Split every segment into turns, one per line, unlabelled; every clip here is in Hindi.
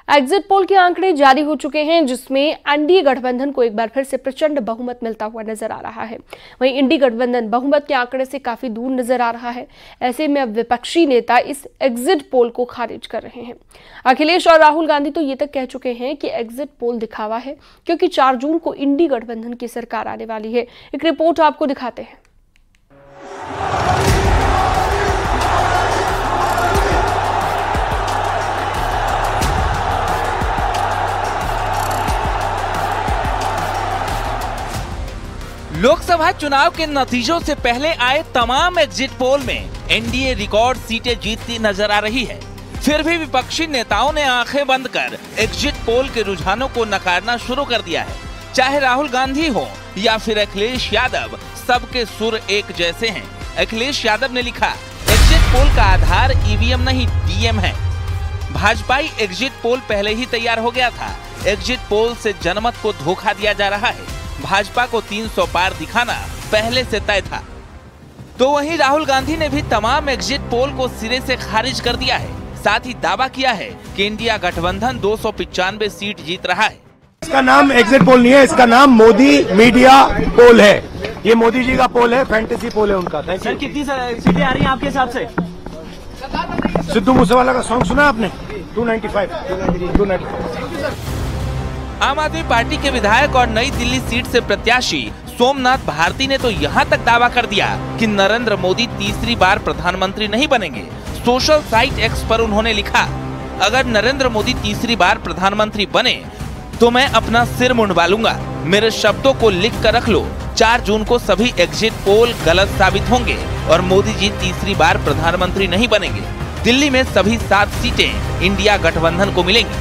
एग्जिट पोल के आंकड़े जारी हो चुके हैं, जिसमें एनडीए गठबंधन को एक बार फिर से प्रचंड बहुमत मिलता हुआ नजर आ रहा है। वहीं इंडी गठबंधन बहुमत के आंकड़े से काफी दूर नजर आ रहा है। ऐसे में अब विपक्षी नेता इस एग्जिट पोल को खारिज कर रहे हैं। अखिलेश और राहुल गांधी तो ये तक कह चुके हैं कि एग्जिट पोल दिखावा है, क्योंकि 4 जून को इंडी गठबंधन की सरकार आने वाली है। एक रिपोर्ट आपको दिखाते हैं।
लोकसभा चुनाव के नतीजों से पहले आए तमाम एग्जिट पोल में एनडीए रिकॉर्ड सीटें जीतती नजर आ रही है। फिर भी विपक्षी नेताओं ने आंखें बंद कर एग्जिट पोल के रुझानों को नकारना शुरू कर दिया है। चाहे राहुल गांधी हो या फिर अखिलेश यादव, सबके सुर एक जैसे हैं। अखिलेश यादव ने लिखा, एग्जिट पोल का आधार ईवीएम नहीं डीएम है। भाजपाई एग्जिट पोल पहले ही तैयार हो गया था। एग्जिट पोल से जनमत को धोखा दिया जा रहा है। भाजपा को 300 पार दिखाना पहले से तय था। तो वहीं राहुल गांधी ने भी तमाम एग्जिट पोल को सिरे से खारिज कर दिया है। साथ ही दावा किया है कि इंडिया गठबंधन 295 सीट जीत रहा है।
इसका नाम एग्जिट पोल नहीं है, इसका नाम मोदी मीडिया पोल है। ये मोदी जी का पोल है, फैंटेसी पोल है उनका।
सर, कितनी सीटें आ रही हैं आपके हिसाब से?
सिद्धू मूसेवाला का सॉन्ग सुना आपने? 295।
आम आदमी पार्टी के विधायक और नई दिल्ली सीट से प्रत्याशी सोमनाथ भारती ने तो यहाँ तक दावा कर दिया कि नरेंद्र मोदी तीसरी बार प्रधानमंत्री नहीं बनेंगे। सोशल साइट एक्स पर उन्होंने लिखा, अगर नरेंद्र मोदी तीसरी बार प्रधानमंत्री बने तो मैं अपना सिर मुंडवा लूंगा। मेरे शब्दों को लिख कर रख लो। 4 जून को सभी एग्जिट पोल गलत साबित होंगे और मोदी जी तीसरी बार प्रधानमंत्री नहीं बनेंगे। दिल्ली में सभी 7 सीटें इंडिया गठबंधन को मिलेंगी।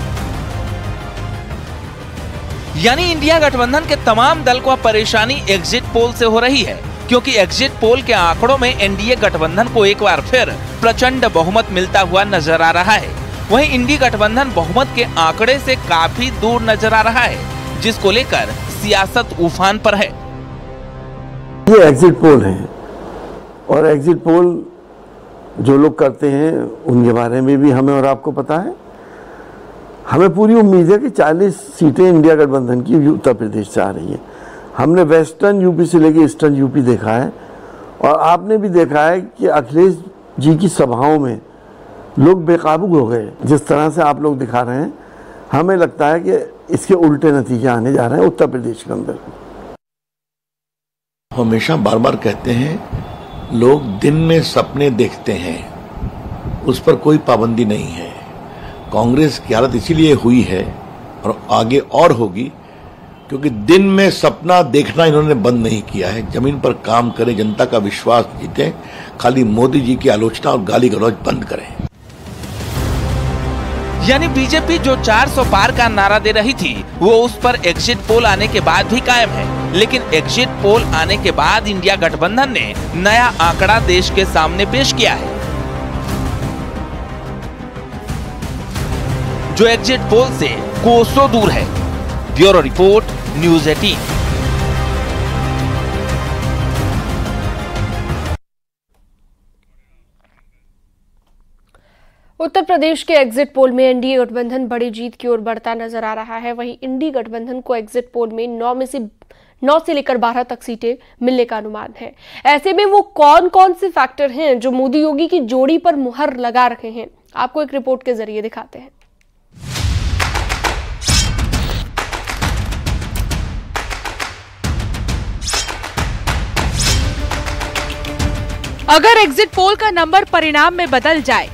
यानी इंडिया गठबंधन के तमाम दल को परेशानी एग्जिट पोल से हो रही है, क्योंकि एग्जिट पोल के आंकड़ों में एनडीए गठबंधन को एक बार फिर प्रचंड बहुमत मिलता हुआ नजर आ रहा है। वहीं इंडी गठबंधन बहुमत के आंकड़े से काफी दूर नजर आ रहा है, जिसको लेकर सियासत उफान पर है।
ये एग्जिट पोल है और एग्जिट पोल जो लोग करते हैं उनके बारे में भी हमें और आपको पता है। हमें पूरी उम्मीद है कि 40 सीटें इंडिया गठबंधन की उत्तर प्रदेश से आ रही है। हमने वेस्टर्न यूपी से लेकर ईस्टर्न यूपी देखा है और आपने भी देखा है कि अखिलेश जी की सभाओं में लोग बेकाबू हो गए। जिस तरह से आप लोग दिखा रहे हैं, हमें लगता है कि इसके उल्टे नतीजे आने जा रहे हैं उत्तर प्रदेश के अंदर।
हमेशा बार बार कहते हैं, लोग दिन में सपने देखते हैं, उस पर कोई पाबंदी नहीं है। कांग्रेस की हालत इसीलिए हुई है और आगे और होगी क्योंकि दिन में सपना देखना इन्होंने बंद नहीं किया है। जमीन पर काम करें, जनता का विश्वास जीतें, खाली मोदी जी की आलोचना और गाली गलौज बंद करें।
यानी बीजेपी जो 400 पार का नारा दे रही थी, वो उस पर एग्जिट पोल आने के बाद भी कायम है। लेकिन एग्जिट पोल आने के बाद इंडिया गठबंधन ने नया आंकड़ा देश के सामने पेश किया है, जो एग्जिट पोल से कोसों दूर है। Bureau report, news 18।
Uttar Pradesh के एग्जिट पोल में एनडीए गठबंधन बड़ी जीत की ओर बढ़ता नजर आ रहा है। वहीं इंडी गठबंधन को एग्जिट पोल में 9 से लेकर 12 तक सीटें मिलने का अनुमान है। ऐसे में वो कौन कौन से फैक्टर हैं जो मोदी योगी की जोड़ी पर मुहर लगा रहे हैं, आपको एक रिपोर्ट के जरिए दिखाते हैं।
अगर एग्जिट पोल का नंबर परिणाम में बदल जाए,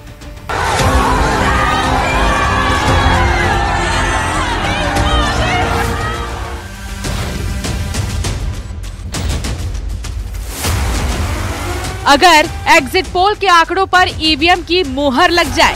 अगर एग्जिट पोल के आंकड़ों पर ईवीएम की मुहर लग जाए,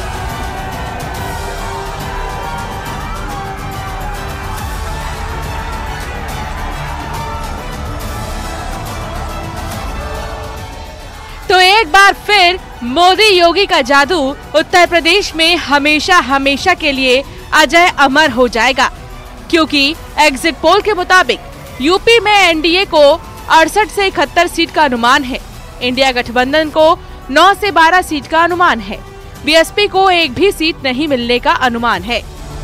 तो एक बार फिर मोदी योगी का जादू उत्तर प्रदेश में हमेशा हमेशा के लिए अजय अमर हो जाएगा, क्योंकि एग्जिट पोल के मुताबिक यूपी में एनडीए को 68 से 71 सीट का अनुमान है। इंडिया गठबंधन को 9 से 12 सीट का अनुमान है। बीएसपी को एक भी सीट नहीं मिलने का अनुमान है।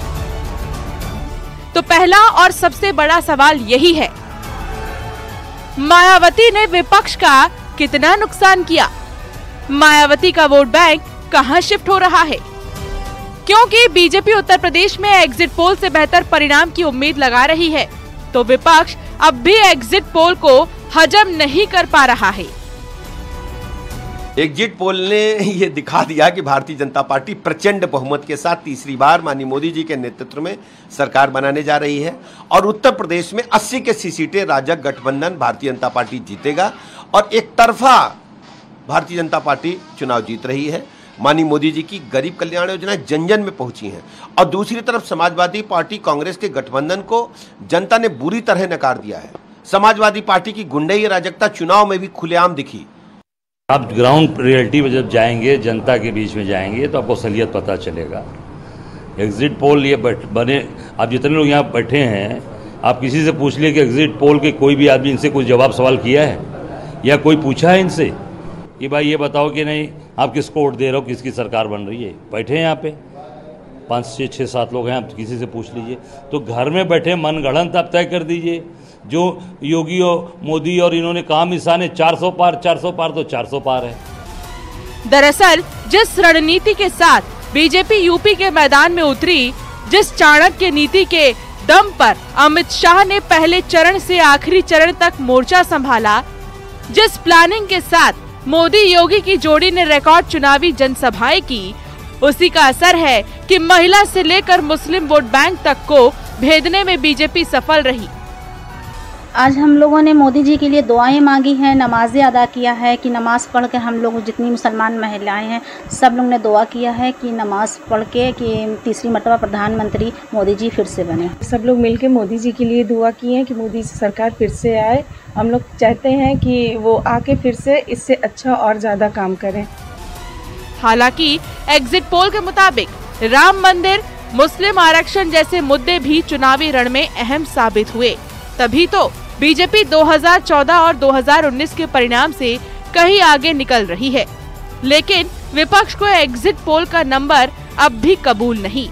तो पहला और सबसे बड़ा सवाल यही है, मायावती ने विपक्ष का कितना नुकसान किया? मायावती का वोट बैंक कहां शिफ्ट हो रहा है? क्योंकि बीजेपी उत्तर प्रदेश में एग्जिट पोल से बेहतर परिणाम की उम्मीद लगा रही है, तो विपक्ष अब भी एग्जिट पोल को हजम नहीं कर पा रहा है।
एग्जिट पोल ने ये दिखा दिया कि भारतीय जनता पार्टी प्रचंड बहुमत के साथ तीसरी बार माननीय मोदी जी के नेतृत्व में सरकार बनाने जा रही है और उत्तर प्रदेश में 80 के 80 सीटें राजग गठबंधन भारतीय जनता पार्टी जीतेगा और एक तरफा भारतीय जनता पार्टी चुनाव जीत रही है। माननीय मोदी जी की गरीब कल्याण योजनाएं जन जन में पहुंची हैं और दूसरी तरफ समाजवादी पार्टी कांग्रेस के गठबंधन को जनता ने बुरी तरह नकार दिया है। समाजवादी पार्टी की गुंडई अराजकता चुनाव में भी खुलेआम दिखी।
आप ग्राउंड रियलिटी में जब जाएंगे, जनता के बीच में जाएंगे, तो आपको असलियत पता चलेगा। एग्जिट पोल ये बने, आप जितने लोग यहाँ बैठे हैं, आप किसी से पूछ लिए कि एग्जिट पोल के कोई भी आदमी इनसे कोई जवाब सवाल किया है या कोई पूछा है इनसे कि भाई ये बताओ कि नहीं आप किसको वोट दे रहे हो, किसकी सरकार बन रही है? बैठे हैं यहाँ पे 5, 6, 7 लोग हैं, आप किसी से पूछ लीजिए। तो घर में बैठे मनगढ़ंत आप तय कर दीजिए। जो योगी और मोदी और इन्होंने कहा मिसाने 400 पार तो 400 पार है।
दरअसल जिस रणनीति के साथ बीजेपी यूपी के मैदान में उतरी, जिस चाणक्य नीति के दम पर अमित शाह ने पहले चरण से आखिरी चरण तक मोर्चा संभाला, जिस प्लानिंग के साथ मोदी योगी की जोड़ी ने रिकॉर्ड चुनावी जनसभाएं की, उसी का असर है कि महिला से लेकर मुस्लिम वोट बैंक तक को भेदने में बीजेपी सफल रही।
आज हम लोगों ने मोदी जी के लिए दुआएं मांगी हैं, नमाजें अदा किया है कि नमाज पढ़ के हम लोग जितनी मुसलमान महिलाएं हैं सब लोग ने दुआ किया है कि नमाज पढ़ के कि तीसरी मर्तबा प्रधानमंत्री मोदी जी फिर से बने।
सब लोग मिलके मोदी जी के लिए दुआ किए हैं कि मोदी सरकार फिर से आए। हम लोग चाहते हैं कि वो आके फिर से इससे अच्छा और ज़्यादा काम करें।
हालांकि एग्जिट पोल के मुताबिक राम मंदिर, मुस्लिम आरक्षण जैसे मुद्दे भी चुनावी रण में अहम साबित हुए। तभी तो बीजेपी 2014 और 2019 के परिणाम से कहीं आगे निकल रही है, लेकिन विपक्ष को एग्जिट पोल का नंबर अब भी कबूल नहीं।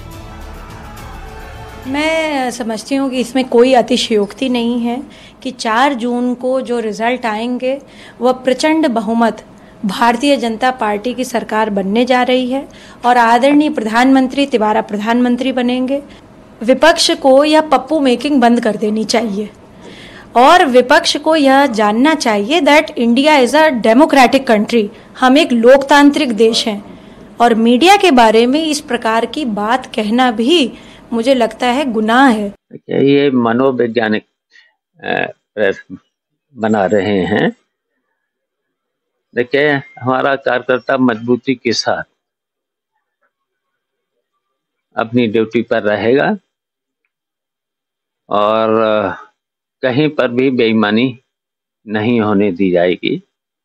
मैं समझती हूँ कि इसमें कोई अतिशयोक्ति नहीं है कि 4 जून को जो रिजल्ट आएंगे वह प्रचंड बहुमत भारतीय जनता पार्टी की सरकार बनने जा रही है और आदरणीय प्रधानमंत्री तिबारा प्रधानमंत्री बनेंगे। विपक्ष को यह पप्पू मेकिंग बंद कर देनी चाहिए और विपक्ष को यह जानना चाहिए that India is a democratic country. हम एक लोकतांत्रिक देश हैं और मीडिया के बारे में इस प्रकार की बात कहना भी मुझे लगता है गुनाह है।
ये मनोवैज्ञानिक प्रेस बना रहे हैं। देखिए, हमारा कार्यकर्ता मजबूती के साथ अपनी ड्यूटी पर रहेगा और कहीं पर भी बेईमानी नहीं होने दी जाएगी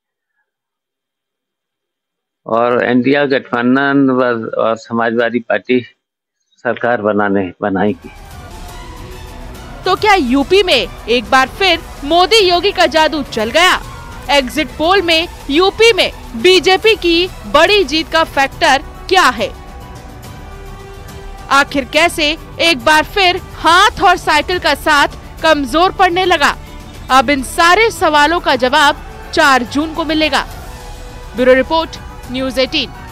और इंडिया गठबंधन और समाजवादी पार्टी सरकार बनाएगी।
तो क्या यूपी में एक बार फिर मोदी योगी का जादू चल गया? एग्जिट पोल में यूपी में बीजेपी की बड़ी जीत का फैक्टर क्या है? आखिर कैसे एक बार फिर हाथ और साइकिल का साथ कमजोर पड़ने लगा? अब इन सारे सवालों का जवाब 4 जून को मिलेगा। Bureau report, news 18।